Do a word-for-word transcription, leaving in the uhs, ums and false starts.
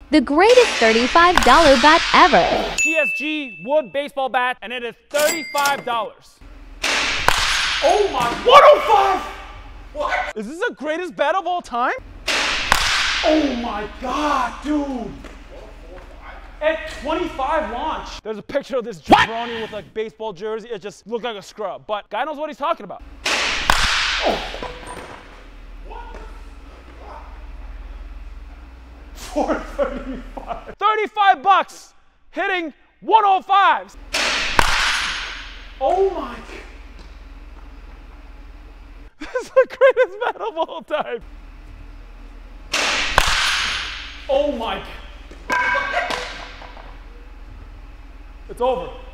The greatest thirty-five dollar bat ever. P S G wood baseball bat, and it is thirty-five dollars. Oh my, one oh five! What? Is this the greatest bat of all time? Oh my God, dude. At twenty-five launch. There's a picture of this jabroni with like baseball jersey. It just looked like a scrub, but guy knows what he's talking about. Oh. four thirty-five. thirty-five bucks hitting one oh fives. Oh my. This is the greatest bat of all time. Oh my. It's over.